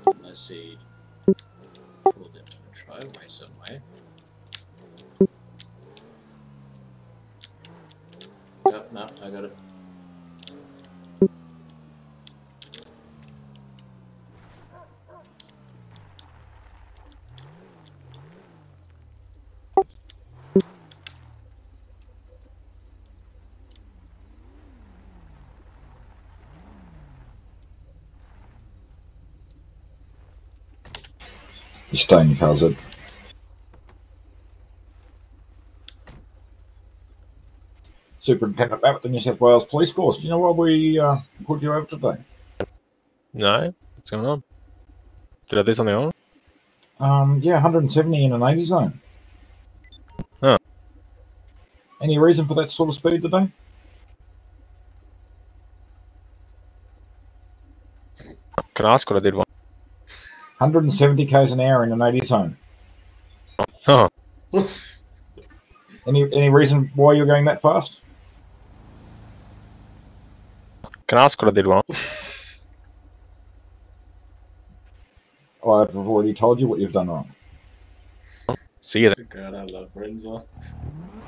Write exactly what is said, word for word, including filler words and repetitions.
Unless he pulled into a driveway somewhere. Oh, no, I got it. You stay in your cars, Ed. Superintendent Abbott, the New South Wales Police Force. Do you know why we uh, pulled you over today? No? What's going on? Did I do something wrong? Um, yeah, one hundred seventy in an eighty zone. Huh. Any reason for that sort of speed today? Can I ask what I did wrong? one hundred seventy k's an hour in an eighty zone. Oh. Any any reason why you're going that fast? Can I ask what I did wrong? I've already told you what you've done wrong. See you then. God, I love Renzo.